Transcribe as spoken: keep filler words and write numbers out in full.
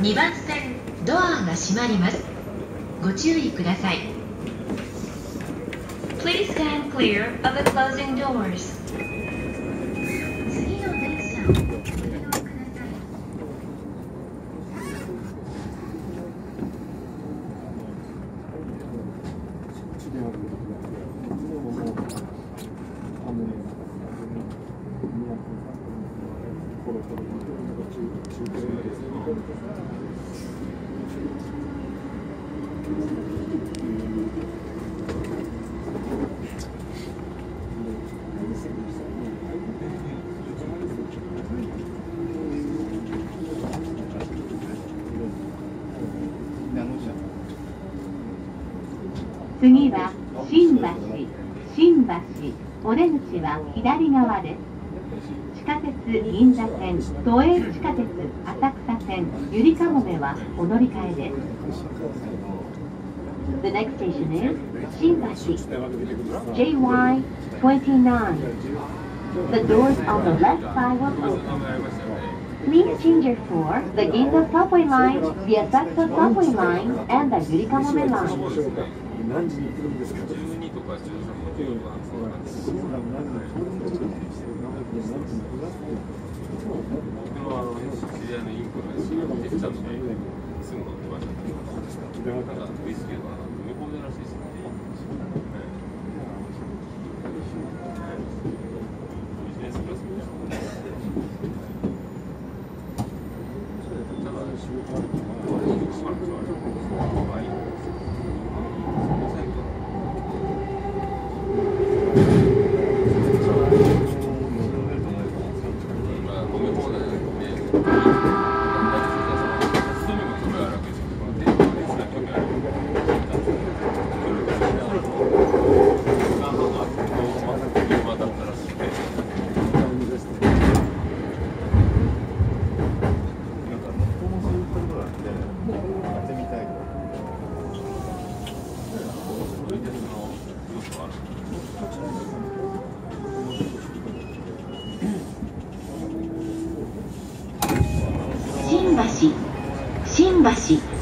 にばん線ドアが閉まります。ご注意ください。Please stand clear of the closing doors. 次の電車をご利用ください。 次は新橋、新橋、お出口は左側です。地下鉄銀座線、都営地下鉄浅草線、ゆりかもめはお乗り換えです。The next station is 新橋 ジェイワイトゥエンティナイン. The doors on the left side will open. Please change your for the Ginza subway line, the Asakusa subway line, and the Yurikamome line. 何時に来るんですか。じゅうにとかじゅうさんとか。僕のあの知り合いのインコの知り合いのジェフちゃんのね、すぐ乗ってました。なんかウイスキーは向こうでらしいですね。ビジネスクラスみたいな。ただ仕事あるから。 新橋、新橋。